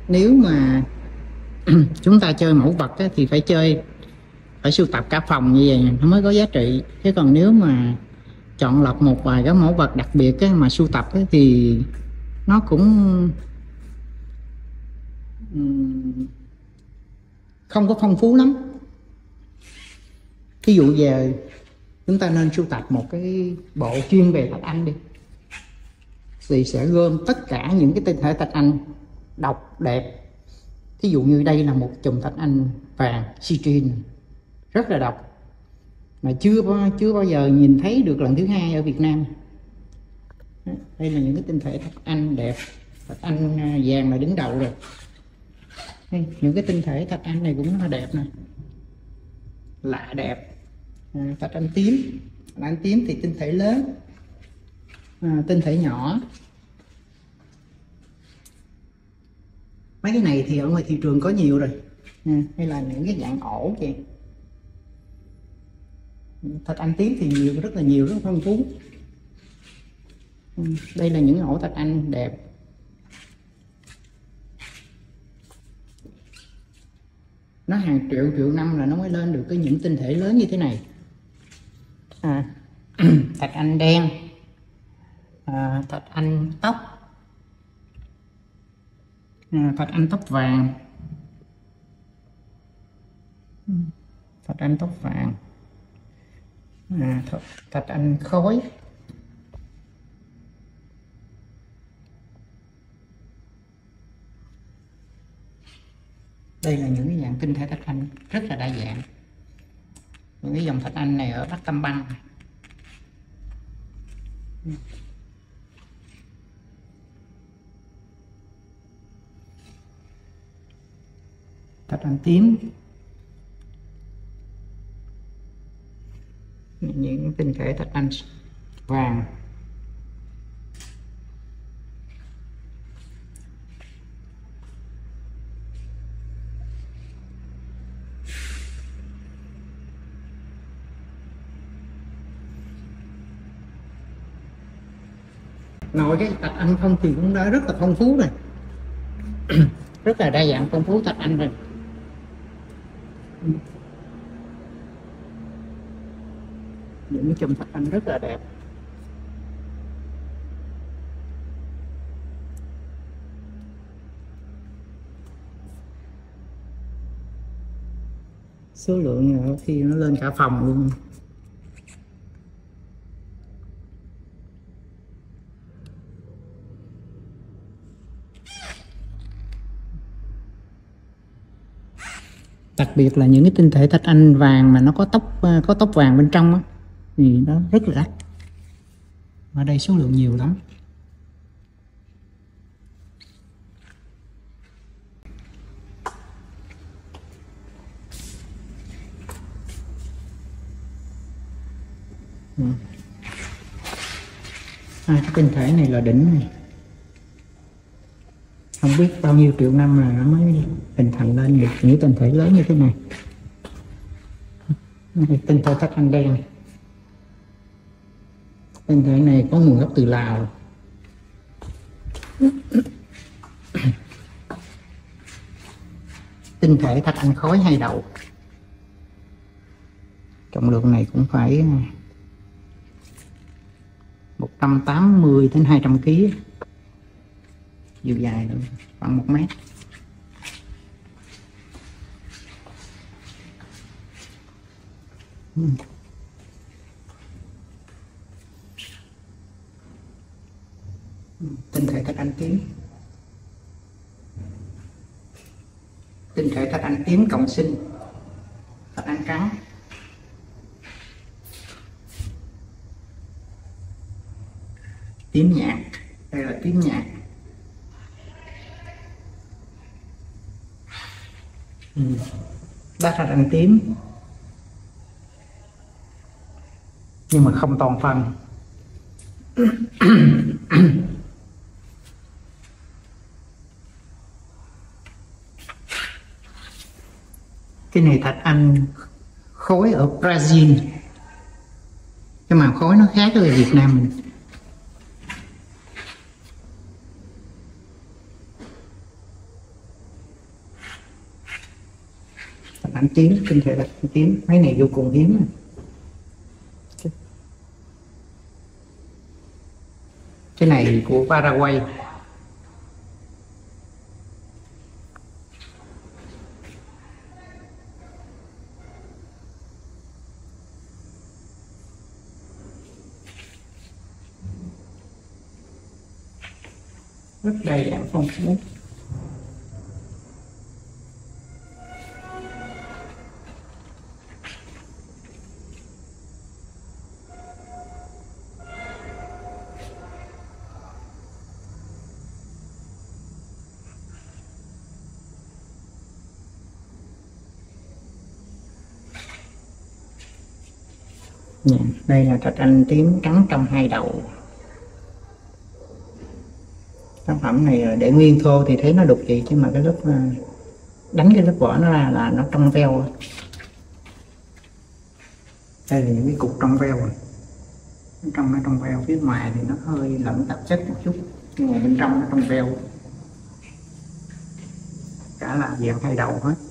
nếu mà chúng ta chơi mẫu vật á, thì phải sưu tập cả phòng như vậy nó mới có giá trị. Chứ còn nếu mà chọn lọc một vài cái mẫu vật đặc biệt á, mà sưu tập á, thì nó cũng không có phong phú lắm. Ví dụ giờ chúng ta nên sưu tập một cái bộ chuyên về thạch anh đi, thì sẽ gom tất cả những cái tinh thể thạch anh độc đẹp. Thí dụ như đây là một chùm thạch anh vàng citrine rất là độc, mà chưa bao giờ nhìn thấy được lần thứ hai ở Việt Nam. Đây là những cái tinh thể thạch anh đẹp. Thạch anh vàng là đứng đầu rồi. Đây, những cái tinh thể thạch anh này cũng rất là đẹp nè, lạ đẹp. Thạch anh tím. Thạch anh tím thì tinh thể lớn, tinh thể nhỏ. Mấy cái này thì ở ngoài thị trường có nhiều rồi. Hay là những cái dạng ổ kìa. Thạch anh tím thì nhiều, rất là nhiều, rất phong phú. Đây là những ổ thạch anh đẹp. Nó hàng triệu năm là nó mới lên được cái những tinh thể lớn như thế này. Thạch anh đen, thạch anh tóc, thạch anh tóc vàng, thạch anh tóc vàng, thạch anh khối. Đây là những cái dạng tinh thể thạch anh rất là đa dạng. Những cái dòng thạch anh này ở Bắc Tam Băng. Thạch anh tím, những tinh thể thạch anh vàng. Nội cái thạch anh không thì cũng đã rất là phong phú rồi. Rất là đa dạng phong phú thạch anh rồi. Những chùm thạch anh rất là đẹp. Số lượng khi nó lên cả phòng luôn. Đặc biệt là những cái tinh thể thạch anh vàng mà nó có tóc vàng bên trong á, thì nó rất là đắt. Ở đây số lượng nhiều lắm. Cái tinh thể này là đỉnh này. Không biết bao nhiêu triệu năm là nó mới hình thành lên được những tinh thể lớn như thế này. Tinh thể thạch anh đen. Tinh thể này có nguồn gốc từ Lào. Tinh thể thạch anh khối hai đầu. Trọng lượng này cũng phải 180 đến 200 kg. Chiều dài khoảng 1 mét. Tinh thể thạch anh tím. Tinh thể thạch anh tím cộng sinh. Thạch anh trắng. Tím nhạt. Đây là tím nhạt. Đá thạch anh tím nhưng mà không toàn phần. Cái này thạch anh khối ở Brazil. Cái màu khối nó khác với Việt Nam mình. thạch anh tím, tinh thể thạch anh tím, mấy này vô cùng hiếm. Cái này của Paraguay. Rất đầy đặn phong phú. Đây là thạch anh tím trắng trong hai đầu. Sản phẩm này để nguyên thô thì thấy nó đục vậy, chứ mà cái lớp đánh cái lớp vỏ nó ra là nó trong veo. Đây là những cái cục trong veo rồi. Bên trong nó trong veo, phía ngoài thì nó hơi lẫn tạp chất một chút, nhưng mà bên trong nó trong veo. Cả là dạng hai đầu hết.